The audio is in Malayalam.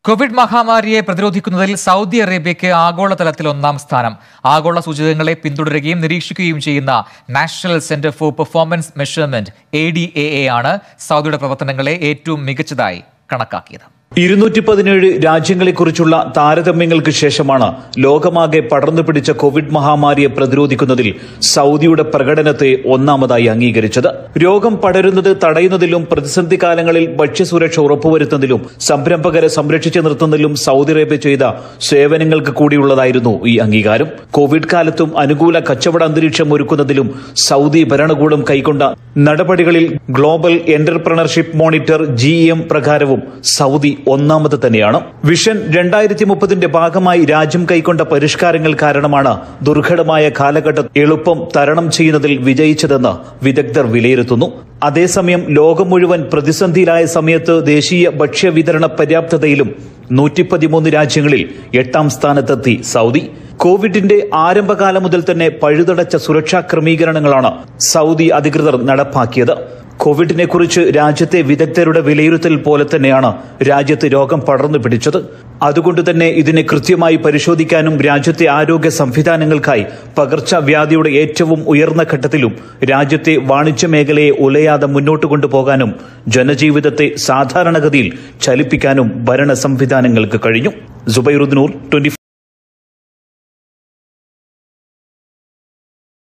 കോവിഡ് മഹാമാരിയെ പ്രതിരോധിക്കുന്നതിൽ സൗദി അറേബ്യയ്ക്ക് ആഗോളതലത്തിൽ ഒന്നാം സ്ഥാനം. ആഗോള സൂചകങ്ങളെ പിന്തുടരുകയും നിരീക്ഷിക്കുകയും ചെയ്യുന്ന national centre for performance measurement ADAA ആണ് സൗദിയുടെ പ്രവർത്തനങ്ങളെ ഏറ്റവും മികച്ചതായി കണക്കാക്കിയത്. 217 രാജ്യങ്ങളെക്കുറിച്ചുള്ള താരതമ്യങ്ങൾക്ക് ശേഷമാണ് ലോകമാകെ പടർന്നു പിടിച്ച കോവിഡ് മഹാമാരിയെ പ്രതിരോധിക്കുന്നതിൽ സൗദിയുടെ പ്രകടനത്തെ ഒന്നാമതായി അംഗീകരിച്ചത്. രോഗം പടരുന്നത് തടയുന്നതിലും പ്രതിസന്ധി കാലങ്ങളിൽ ഭക്ഷ്യസുരക്ഷ ഉറപ്പുവരുത്തുന്നതിലും സംരംഭകരെ സംരക്ഷിച്ചു നിർത്തുന്നതിലും സൗദി അറേബ്യ ചെയ്ത സേവനങ്ങൾക്ക് കൂടിയുള്ളതായിരുന്നു ഈ അംഗീകാരം. കോവിഡ് കാലത്തും അനുകൂല കച്ചവട അന്തരീക്ഷം ഒരുക്കുന്നതിലും സൗദി ഭരണകൂടം കൈക്കൊണ്ട നടപടികളിൽ ഗ്ലോബൽ എന്റർപ്രണർഷിപ്പ് മോണിറ്റർ GEM പ്രകാരവും സൗദി ഒന്നാമത് തന്നെയാണ്. വിഷൻ 2030ന്റെ ഭാഗമായി രാജ്യം കൈക്കൊണ്ട പരിഷ്കാരങ്ങൾ കാരണമാണ് ദുർഘടമായ കാലഘട്ടം എളുപ്പം തരണം ചെയ്യുന്നതിൽ വിജയിച്ചതെന്ന് വിദഗ്ധർ വിലയിരുത്തുന്നു. അതേസമയം ലോകം മുഴുവൻ പ്രതിസന്ധിയിലായ സമയത്ത് ദേശീയ ഭക്ഷ്യവിതരണ പര്യാപ്തതയിലും 113 രാജ്യങ്ങളിൽ 8ാം സ്ഥാനത്തെത്തി സൗദി. കോവിഡിന്റെ ആരംഭകാലം മുതൽ തന്നെ പഴുതടച്ച സുരക്ഷാ ക്രമീകരണങ്ങളാണ് സൗദി അധികൃതർ നടപ്പാക്കിയത്. കോവിഡിനെ കുറിച്ച് രാജ്യത്തെ വിദഗ്ധരുടെ വിലയിരുത്തൽ പോലെ തന്നെയാണ് രാജ്യത്ത് രോഗം പടർന്നു പിടിച്ചത്. അതുകൊണ്ട് തന്നെ ഇതിനെ കൃത്യമായി പരിശോധിക്കാനും രാജ്യത്തെ ആരോഗ്യ സംവിധാനങ്ങൾക്കായി പകർച്ചവ്യാധിയുടെ ഏറ്റവും ഉയർന്ന ഘട്ടത്തിലും രാജ്യത്തെ വാണിജ്യ മേഖലയെ ഉലയാതെ മുന്നോട്ട് കൊണ്ടുപോകാനും ജനജീവിതത്തെ സാധാരണഗതിയിൽ ചലിപ്പിക്കാനും ഭരണ സംവിധാനങ്ങൾക്ക് കഴിഞ്ഞു. സുബൈറുദ്ദീൻ 24